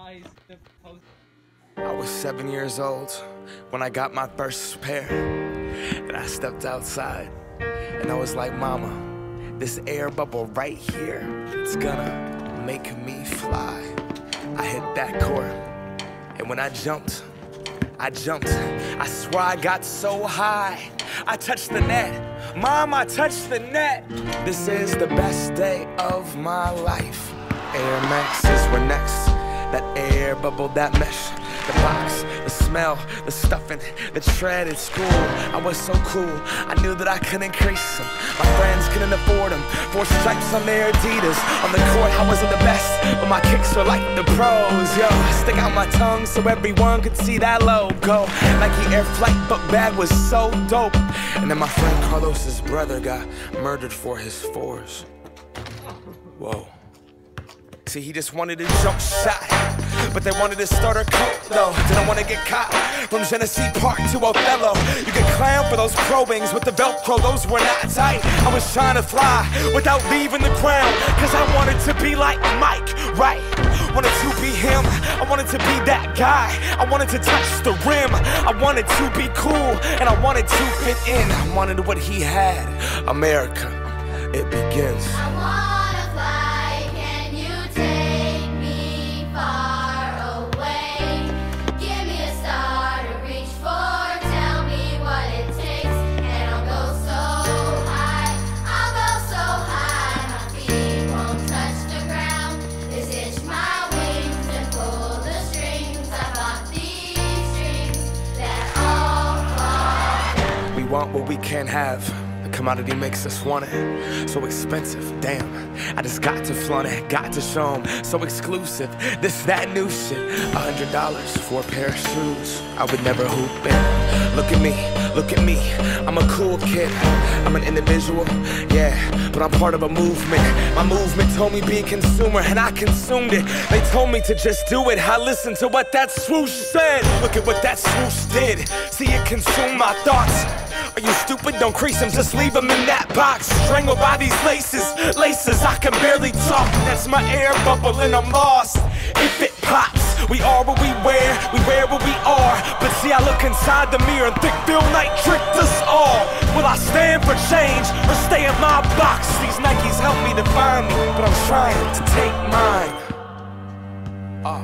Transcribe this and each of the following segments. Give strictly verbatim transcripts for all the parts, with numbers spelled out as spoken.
eyes, the post. I was seven years old when I got my first pair, and I stepped outside, and I was like, Mama, this air bubble right here, it's gonna make me fly. I hit that court, and when I jumped, I jumped. I swear I got so high, I touched the net. Mom, I touched the net. This is the best day of my life. Air Maxes were next. That air bubble, that mesh, the box, the smell, the stuffing, the tread at school. I was so cool, I knew that I couldn't crease them. My friends couldn't afford them. Four stripes on their Adidas. On the court, I wasn't the best, but my kicks were like the pros. Yo, stick out my tongue so everyone could see that logo. Nike Air Flight book bag was so dope. And then my friend Carlos's brother got murdered for his fours. Whoa. See, he just wanted a jump shot, but they wanted to start a cult, though. Didn't want to get caught. From Genesee Park to Othello, you could clown for those probings with the Velcro, those were not tight. I was trying to fly without leaving the ground, cause I wanted to be like Mike, right? Wanted to be him, I wanted to be that guy. I wanted to touch the rim, I wanted to be cool, and I wanted to fit in. I wanted what he had. America, it begins. Want what we can't have. The commodity makes us want it. So expensive, damn. I just got to flaunt it, got to show 'em. So exclusive, this, that new shit. A hundred dollars for a pair of shoes. I would never hoop in. Look at me, look at me. I'm a cool kid. I'm an individual, yeah, but I'm part of a movement. My movement told me be a consumer, and I consumed it. They told me to just do it. I listened to what that swoosh said. Look at what that swoosh did. See it consume my thoughts. Are you stupid? Don't crease them, just leave them in that box. Strangled by these laces, laces, I can barely talk. That's my air bubble and I'm lost. If it pops, we are what we wear, we wear what we are. But see, I look inside the mirror and think Phil Knight tricked us all. Will I stand for change or stay in my box? These Nikes help me define me, but I'm trying to take mine off.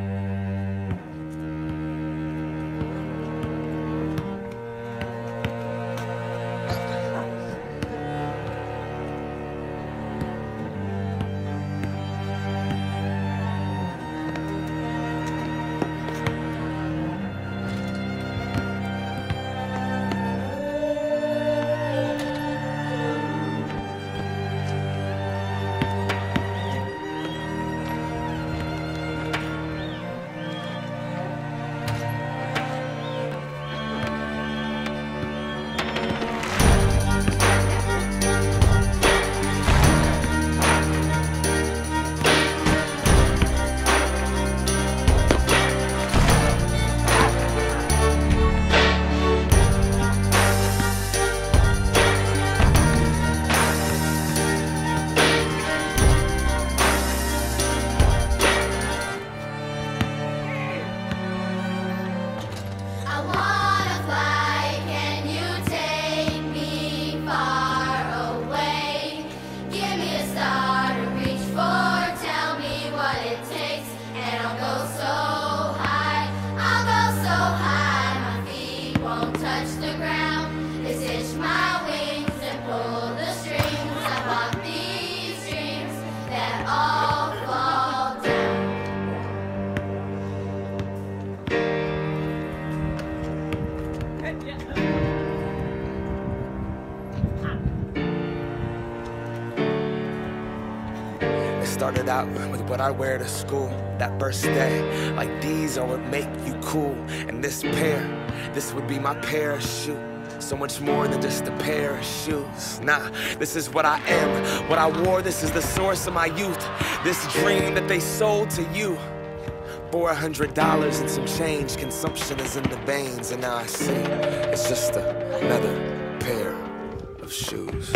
Started out with what I wear to school that first day. Like these are what make you cool. And this pair, this would be my parachute. So much more than just a pair of shoes. Nah, this is what I am, what I wore, this is the source of my youth. This dream that they sold to you. Four hundred dollars and some change, consumption is in the veins. And now I see, it's just a, another pair of shoes.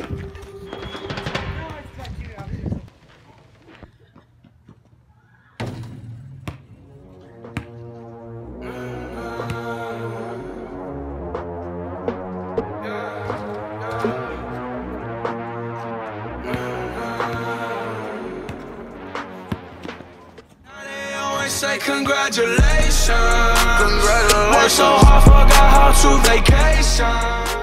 say congratulations. Congratulations. Worked so hard, forgot how to vacation.